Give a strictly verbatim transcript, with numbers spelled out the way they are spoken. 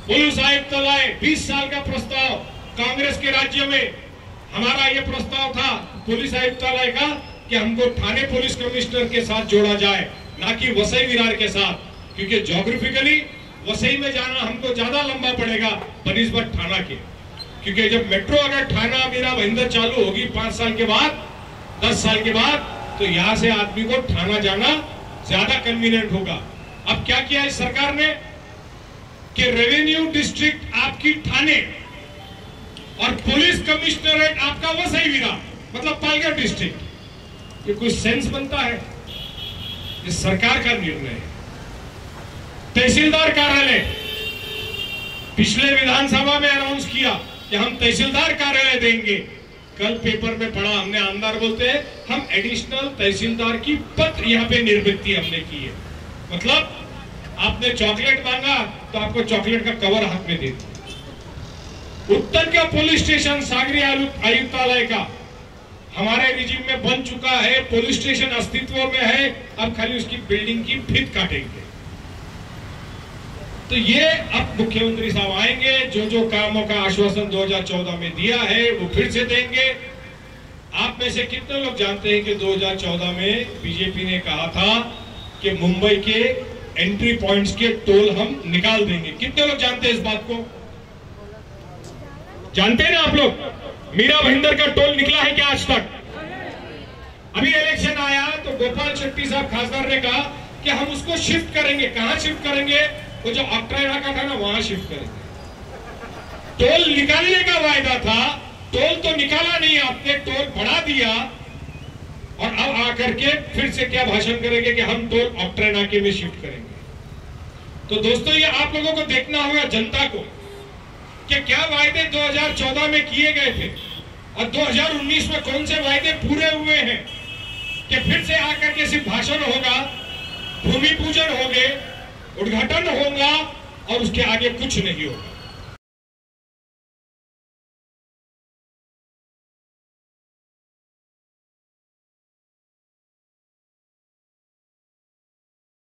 Police आयुक्तालय बीस साल का प्रस्ताव कांग्रेस के राज्य में। हमारा ये प्रस्ताव था पुलिस आयुक्तालय का कि हमको थाने पुलिस कमिश्नर के साथ जोड़ा जाए, ना कि वसई विरार के साथ, क्योंकि ज्योग्राफिकली वसई में जाना हमको ज्यादा लंबा पड़ेगा बनिस्बत थाना के। क्योंकि जब मेट्रो अगर थाना मीरा भाईंदर चालू होगी पांच साल के बाद, दस साल के बाद, तो यहाँ से आदमी को थाना जाना ज्यादा कन्वीनियंट होगा। अब क्या किया इस सरकार ने कि रेवेन्यू डिस्ट्रिक्ट आपकी थाने और पुलिस कमिश्नरेट आपका वसई विरार, मतलब पालघर डिस्ट्रिक्ट। ये कोई सेंस बनता है? ये सरकार का निर्णय है। तहसीलदार कार्यालय पिछले विधानसभा में अनाउंस किया कि हम तहसीलदार कार्यालय देंगे। कल पेपर में पढ़ा हमने, आमदार बोलते हैं हम एडिशनल तहसीलदार की पद यहाँ पे निर्मित हमने की है। मतलब आपने चॉकलेट मांगा तो आपको चॉकलेट का कवर हाथ में दे दिया। उत्तर का पुलिस स्टेशन सागरी आयुक्तालय का हमारे रिजीम में बन चुका है, पुलिस स्टेशन अस्तित्व में है, अब खाली उसकी बिल्डिंग की भित काटेंगे। तो ये अब मुख्यमंत्री साहब आएंगे, जो जो कामों का आश्वासन दो हज़ार चौदह में दिया है वो फिर से देंगे। आप में से कितने लोग जानते हैं कि दो हज़ार चौदह में बीजेपी ने कहा था कि मुंबई के एंट्री पॉइंट्स के टोल हम निकाल देंगे? कितने लोग जानते हैं इस बात को? जानते हैं ना आप लोग? मीरा भाईंदर का टोल निकला है क्या आज तक? अभी इलेक्शन आया तो गोपाल शेट्टी साहब खासदार ने कहा कि हम उसको शिफ्ट करेंगे। कहां शिफ्ट करेंगे? वो जो ऑक्ट्राइडा का था ना, वहां शिफ्ट करेंगे। टोल निकालने का वायदा था, टोल तो निकाला नहीं आपने, टोल बढ़ा दिया। और अब आकर के फिर से क्या भाषण करेंगे कि हम टोल ऑक्ट्राइडा के में शिफ्ट करेंगे। तो दोस्तों ये आप लोगों को देखना होगा, जनता को, कि क्या वायदे दो हज़ार चौदह में किए गए थे और दो हज़ार उन्नीस में कौन से वायदे पूरे हुए हैं। कि फिर से आकर के सिर्फ भाषण होगा, भूमि पूजन होंगे, उद्घाटन होगा और उसके आगे कुछ नहीं होगा।